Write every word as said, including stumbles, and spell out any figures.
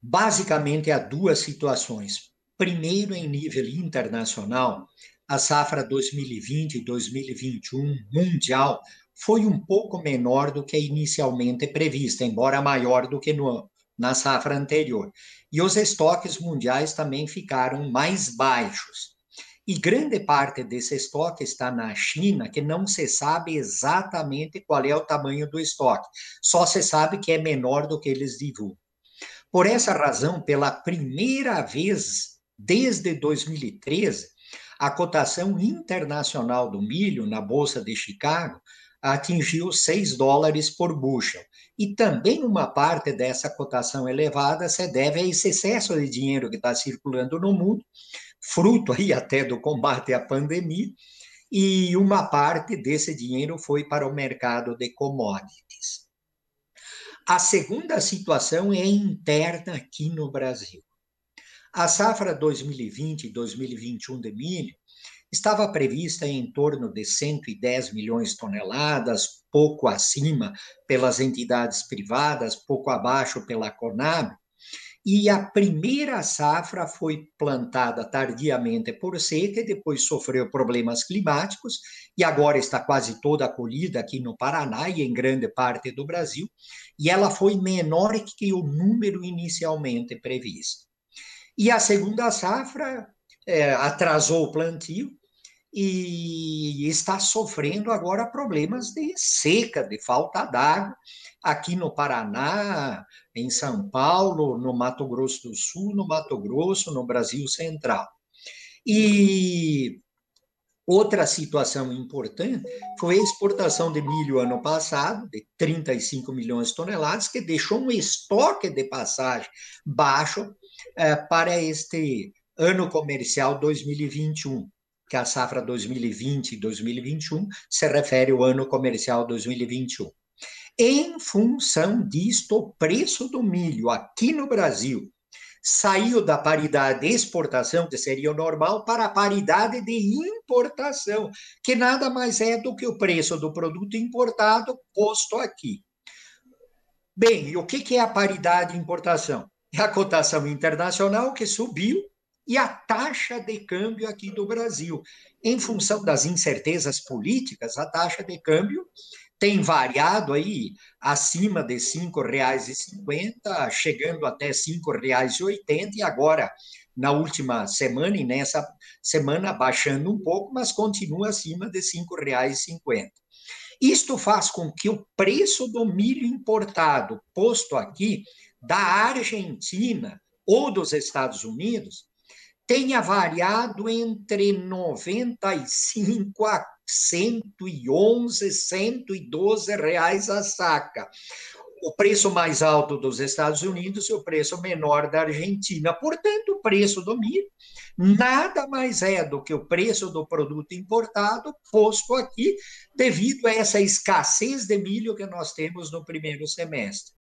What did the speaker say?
Basicamente, há duas situações. Primeiro, em nível internacional, a safra dois mil e vinte e dois mil e vinte e um mundial foi um pouco menor do que inicialmente prevista, embora maior do que no, na safra anterior. E os estoques mundiais também ficaram mais baixos. E grande parte desse estoque está na China, que não se sabe exatamente qual é o tamanho do estoque, só se sabe que é menor do que eles divulgam. Por essa razão, pela primeira vez desde dois mil e treze, a cotação internacional do milho na Bolsa de Chicago atingiu seis dólares por bushel. E também uma parte dessa cotação elevada se deve a esse excesso de dinheiro que está circulando no mundo, fruto aí até do combate à pandemia, e uma parte desse dinheiro foi para o mercado de commodities. A segunda situação é interna aqui no Brasil. A safra dois mil e vinte e dois mil e vinte e um de milho estava prevista em torno de cento e dez milhões de toneladas, pouco acima pelas entidades privadas, pouco abaixo pela Conab, e a primeira safra foi plantada tardiamente por seca e depois sofreu problemas climáticos e agora está quase toda colhida aqui no Paraná e em grande parte do Brasil, e ela foi menor que o número inicialmente previsto. E a segunda safra é, atrasou o plantio e está sofrendo agora problemas de seca, de falta d'água, aqui no Paraná, em São Paulo, no Mato Grosso do Sul, no Mato Grosso, no Brasil Central. E outra situação importante foi a exportação de milho ano passado, de trinta e cinco milhões de toneladas, que deixou um estoque de passagem baixo eh, para este ano comercial dois mil e vinte e um, que a safra dois mil e vinte e dois mil e vinte e um se refere ao ano comercial dois mil e vinte e um. Em função disto, o preço do milho aqui no Brasil saiu da paridade de exportação, que seria o normal, para a paridade de importação, que nada mais é do que o preço do produto importado posto aqui. Bem, e o que é a paridade de importação? É a cotação internacional que subiu e a taxa de câmbio aqui do Brasil. Em função das incertezas políticas, a taxa de câmbio tem variado aí acima de cinco reais e cinquenta, chegando até cinco reais e oitenta, e agora, na última semana e nessa semana, baixando um pouco, mas continua acima de cinco reais e cinquenta. Isto faz com que o preço do milho importado, posto aqui, da Argentina ou dos Estados Unidos, tenha variado entre noventa e cinco a cento e onze, cento e doze reais a saca. O preço mais alto dos Estados Unidos e o preço menor da Argentina. Portanto, o preço do milho nada mais é do que o preço do produto importado posto aqui, devido a essa escassez de milho que nós temos no primeiro semestre.